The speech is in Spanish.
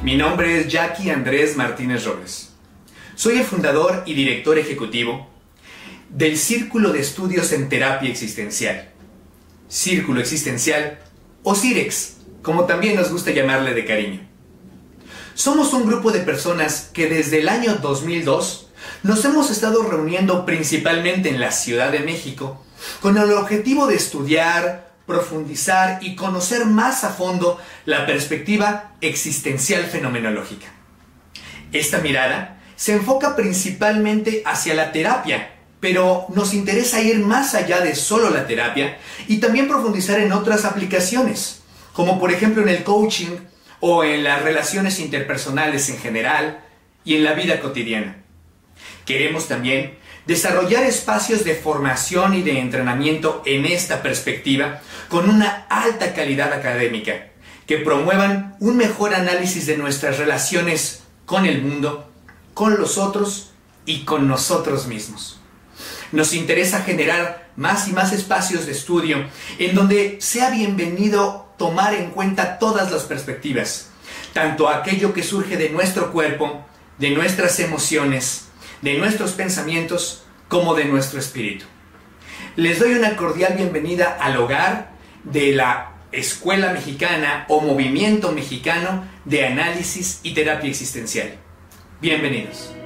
Mi nombre es Jackie Andrés Martínez Robles. Soy el fundador y director ejecutivo del Círculo de Estudios en Terapia Existencial. Círculo Existencial o CIREX, como también nos gusta llamarle de cariño. Somos un grupo de personas que desde el año 2002 nos hemos estado reuniendo principalmente en la Ciudad de México con el objetivo de estudiar, profundizar y conocer más a fondo la perspectiva existencial fenomenológica. Esta mirada se enfoca principalmente hacia la terapia, pero nos interesa ir más allá de solo la terapia y también profundizar en otras aplicaciones, como por ejemplo en el coaching o en las relaciones interpersonales en general y en la vida cotidiana. Queremos también desarrollar espacios de formación y de entrenamiento en esta perspectiva con una alta calidad académica, que promuevan un mejor análisis de nuestras relaciones con el mundo, con los otros y con nosotros mismos. Nos interesa generar más y más espacios de estudio en donde sea bienvenido tomar en cuenta todas las perspectivas, tanto aquello que surge de nuestro cuerpo, de nuestras emociones, de nuestros pensamientos, como de nuestro espíritu. Les doy una cordial bienvenida al hogar de la Escuela Mexicana o Movimiento Mexicano de Análisis y Terapia Existencial. Bienvenidos.